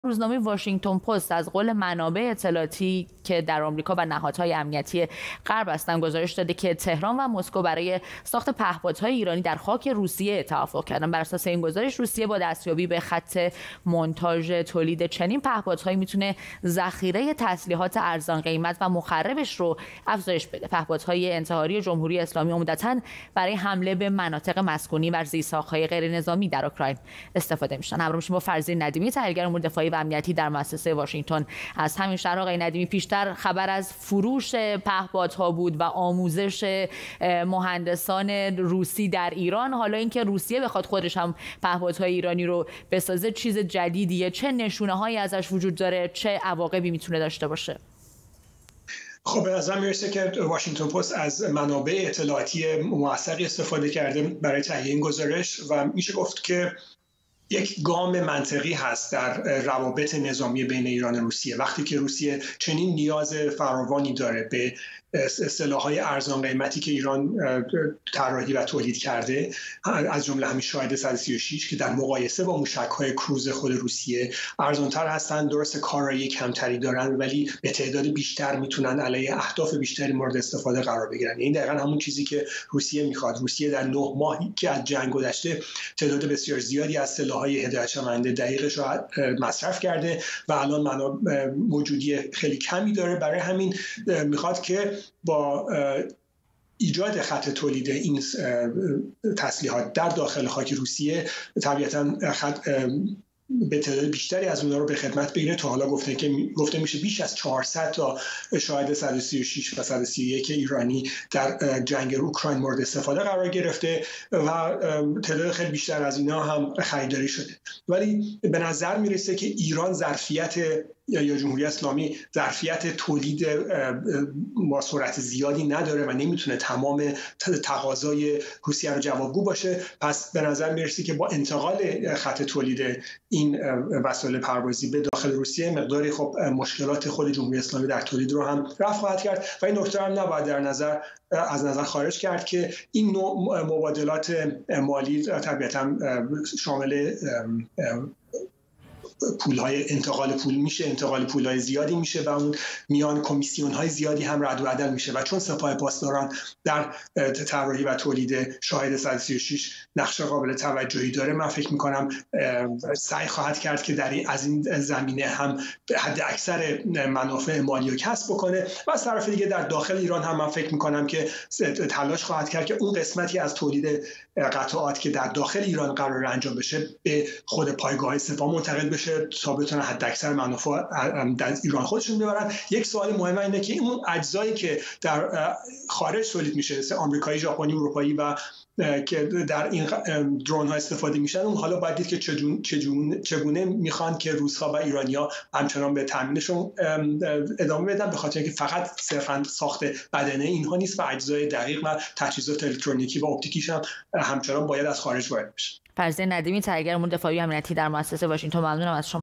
روزنامه واشنگتن پست از قول منابع اطلاعاتی که در آمریکا و نهادهای امنیتی غرب هستند گزارش داده که تهران و مسکو برای ساخت پهپادهای ایرانی در خاک روسیه توافق کردند. بر اساس این گزارش روسیه با دستیابی به خط مونتاژ تولید چنین پهپادهایی میتونه ذخیره تسلیحات ارزان قیمت و مخربش رو افزایش بده. پهپادهای انتحاری جمهوری اسلامی عمدتاً برای حمله به مناطق مسکونی و زیرساخت‌های غیر نظامی در اوکراین استفاده میشن. همراه میشیم با فرزین ندیمی، تحلیلگر امور دفاعی و امنیتی در مؤسسه واشنگتن از همین شهر. آقای ندیمی، پیشتر خبر از فروش پهپادها بود و آموزش مهندسان روسی در ایران. حالا اینکه روسیه بخواد خودش هم پهپادهای ایرانی رو بسازه چیز جدیدیه. چه نشونه‌هایی ازش وجود داره؟ چه عواقبی میتونه داشته باشه؟ خب به نظر میرسه که واشنگتن پست از منابع اطلاعاتی موثقی استفاده کرده برای تهیه این گزارش و میشه گفت که یک گام منطقی هست در روابط نظامی بین ایران و روسیه. وقتی که روسیه چنین نیاز فراوانی داره به سلاح‌های ارزان قیمتی که ایران طراحی و تولید کرده، از جمله همین شاهد 136 که در مقایسه با موشک‌های کروز خود روسیه ارزان‌تر هستن، درست کارایی کمتری دارن ولی به تعداد بیشتر میتونن علیه اهداف بیشتری مورد استفاده قرار بگیرن. این دقیقاً همون چیزی که روسیه میخواد. روسیه در 9 ماهی که از جنگ گذشته تعداد بسیار زیادی از سلاح‌های هدایت‌شونده دقیقش رو مصرف کرده و الان موجودی خیلی کمی داره. برای همین میخواد که با ایجاد خط تولید این تسلیحات در داخل خاک روسیه طبیعتاً به تعداد بیشتری از اونها رو به خدمت بگیره. تا حالا گفته میشه بیش از 400 تا شاهد 136 و 131 ایرانی در جنگ اوکراین مورد استفاده قرار گرفته و تعداد خیلی بیشتر از اینا هم خریداری شده. ولی به نظر میرسه که ایران ظرفیت یا جمهوری اسلامی ظرفیت تولید با سرعت زیادی نداره و نمیتونه تمام تقاضای روسیه رو جوابگو باشه. پس به نظر میرسه که با انتقال خط تولید این وسایل پروازی به داخل روسیه مقداری خب مشکلات خود جمهوری اسلامی در تولید رو هم رفع خواهد کرد و این نکته هم نباید از نظر خارج کرد که این نوع مبادلات مالی طبیعتاً شامل پول‌های انتقال پول میشه، انتقال پول‌های زیادی میشه و اون میان کمیسیون‌های زیادی هم رد و بدل میشه و چون سپاه پاسداران در طراحی و تولید شاهد 136 نقش قابل توجهی داره، من فکر می‌کنم سعی خواهد کرد که از این زمینه هم حد اکثر منافع مالی رو کسب بکنه و از طرف دیگه در داخل ایران هم من فکر می‌کنم که تلاش خواهد کرد که اون قسمتی از تولید قطعات که در داخل ایران قرار انجام بشه به خود پایگاه سپاه منتقل بشه تا بتونن حد اکثر منافع در ایران خودشون ببرن. یک سوال مهم اینه که اون اجزایی که در خارج تولید میشه مثل آمریکایی، ژاپنی، اروپایی و که در این درون ها استفاده میشن، اون حالا باید دید که چگونه میخوان که روس‌ها و ایرانی‌ها همچنان به تامینشون ادامه بدن، به خاطر اینکه فقط صرفاً ساخت بدنه اینها نیست و اجزای دقیق و تجهیزات الکترونیکی و اپتیکیش هم همچنان باید از خارج وارد بشه. فرزین ندیمی، تحلیلگر امور دفاعی و امنیتی در مؤسسه واشنگتن، ممنونم از شما.